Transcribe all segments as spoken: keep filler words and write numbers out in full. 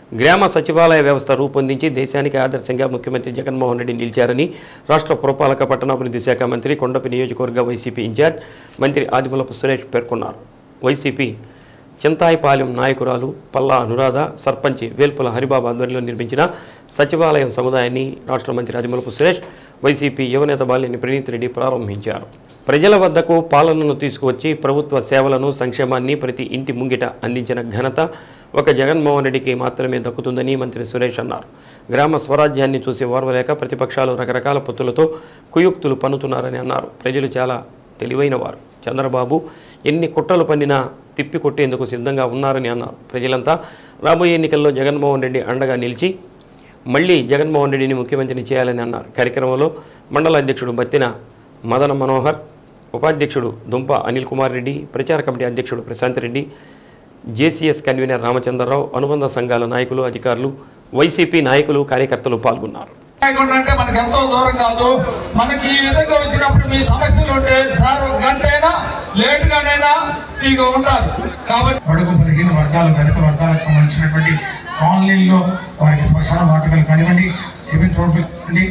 గ్రామ సచివాలయ వ్యవస్థ రూపొందించి దేశానికి ఆదర్శంగా ముఖ్యమంత్రి జగన్మోహన్ రెడ్డి నిలిచారని రాష్ట్ర పురపాలక పట్టణాభివృద్ధి శాఖ మంత్రి కొండపి నియోజకవర్గ వైసీపీ ఇన్ఛార్జ్ మంత్రి ఆదిమూలపు సురేష్ పేర్కొన్నారు. వైసీపీ చింతాయిపాలెం నాయకురాలు పల్లా అనురాధ సర్పంచ్ వేల్పుల హరిబాబు ఆధ్వర్యంలో నిర్మించిన సచివాలయం సముదాయాన్ని రాష్ట్ర మంత్రి ఆదిమూలపు సురేష్ వైసీపీ యువనేత బాలినేని ప్రణీత్ రెడ్డి ప్రారంభించారు. ప్రజల వద్దకు పాలనను తీసుకువచ్చి ప్రభుత్వ సేవలను సంక్షేమాన్ని ప్రతి ఇంటి ముంగిట అందించిన ఘనత ఒక జగన్మోహన్ రెడ్డికి మాత్రమే దక్కుతుందని మంత్రి సురేష్ అన్నారు. గ్రామ స్వరాజ్యాన్ని చూసి ఓర్వలేక ప్రతిపక్షాలు రకరకాల పొత్తులతో కుయుక్తులు పన్నుతున్నారని అన్నారు. ప్రజలు చాలా తెలివైన వారు. చంద్రబాబు ఎన్ని కుట్రలు పన్నినా తిప్పి కొట్టేందుకు సిద్ధంగా ఉన్నారని అన్నారు. ప్రజలంతా రాబోయే ఎన్నికల్లో జగన్మోహన్ రెడ్డి అండగా నిలిచి మళ్లీ జగన్మోహన్ రెడ్డిని ముఖ్యమంత్రిని చేయాలని అన్నారు. కార్యక్రమంలో మండల అధ్యక్షుడు బత్తిన మదన మనోహర్, ఉపాధ్యక్షుడు దుంప అనిల్ కుమార్ రెడ్డి, ప్రచార కమిటీ అధ్యక్షుడు ప్రశాంత్ రెడ్డి, జేసీఎస్ కన్వీనర్ రామచంద్రరావు, అనుబంధ సంఘాల నాయకులు, అధికారులు, వైసీపీ నాయకులు, కార్యకర్తలు పాల్గొన్నారు. అంటే మనకి ఎంతో దూరం కాదు. మనకి ఈ విధంగా వచ్చినప్పుడు మీ సమస్యలు ఉంటే సార్ గంటైనా లేటుగానైనా మీకు ఉంటారు. కాబట్టి బడుగు బలహీన వర్గాలు, దళిత వర్గాలకు సంబంధించినటువంటి కాలనీల్లో వారికి శ్మశాన వాటికలు కానివ్వండి, సిమెంట్ రోడ్లు కానివ్వండి,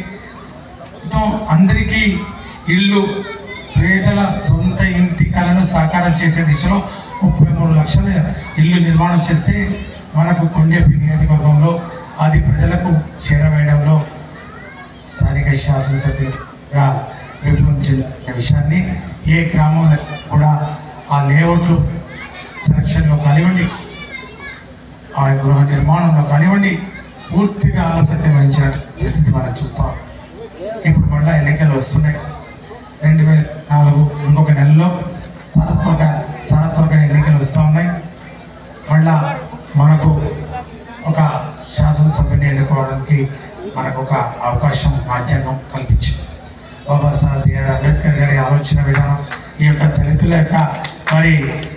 అందరికీ ఇల్లు, పేదల సొంత ఇంటి కలను సాకారం చేసే దిశలో ముప్పై మూడు లక్షల ఇల్లు నిర్మాణం చేస్తే మనకు కొండపి నియోజకవర్గంలో అది ప్రజలకు చేరవేయడంలో స్థానిక శాసనసభ్యుగా విప్లవం చెందిన విషయాన్ని ఏ గ్రామంలో కూడా ఆ లేఅవుట్లు సెలక్షన్లో కానివ్వండి, ఆ గృహ నిర్మాణంలో కానివ్వండి పూర్తిగా ఆలస్యం వహించిన పరిస్థితి మనం చూస్తాం. ఇప్పుడు మళ్ళీ ఎన్నికలు వస్తున్నాయి. రెండు వేల నాలుగు ఇంకొక నెలలో సారత్వక సారత్వక ఎన్నికలు వస్తూ ఉన్నాయి. మళ్ళా మనకు ఒక శాసనసభ్యుని ఎన్నుకోవడానికి మనకు ఒక అవకాశం రాజ్యాంగం కల్పించింది. బాబాసాహెబ్ బిఆర్ అంబేద్కర్ గారి ఆలోచన విధానం ఈ యొక్క దళితుల యొక్క మరి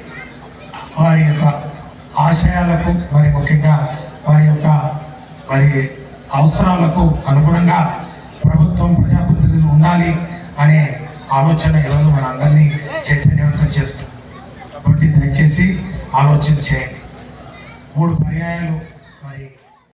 వారి యొక్క ఆశయాలకు మరి ముఖ్యంగా వారి యొక్క మరి అవసరాలకు అనుగుణంగా ప్రభుత్వం ప్రజాప్రతినిధులు ఉండాలి అనే ఆలోచన ఈరోజు మన అందరినీ చైతన్యవంతం చేస్తుంది. కాబట్టి దయచేసి ఆలోచన చేయండి. మూడు పర్యాయాలు మరి